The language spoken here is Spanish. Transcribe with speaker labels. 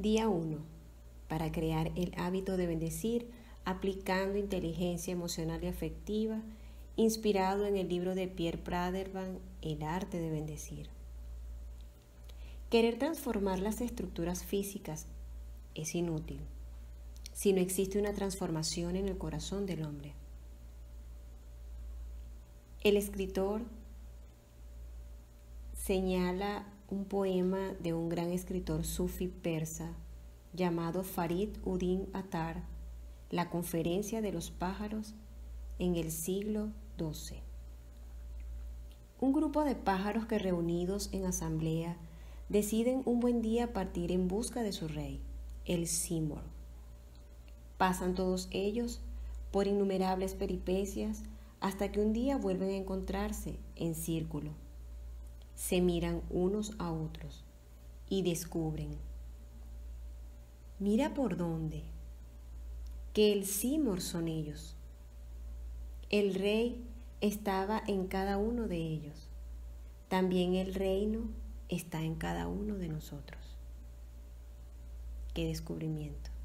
Speaker 1: Día 1. Para crear el hábito de bendecir, aplicando inteligencia emocional y afectiva, inspirado en el libro de Pierre Praderman, El arte de bendecir. Querer transformar las estructuras físicas es inútil si no existe una transformación en el corazón del hombre. El escritor señala un poema de un gran escritor sufi persa llamado Farid Uddin Attar, La conferencia de los pájaros, en el siglo XII. Un grupo de pájaros que, reunidos en asamblea, deciden un buen día partir en busca de su rey, el Simorgh. Pasan todos ellos por innumerables peripecias hasta que un día vuelven a encontrarse en círculo. Se miran unos a otros y descubren, mira por dónde, que el Simorgh son ellos. El rey estaba en cada uno de ellos. También el reino está en cada uno de nosotros. ¡Qué descubrimiento!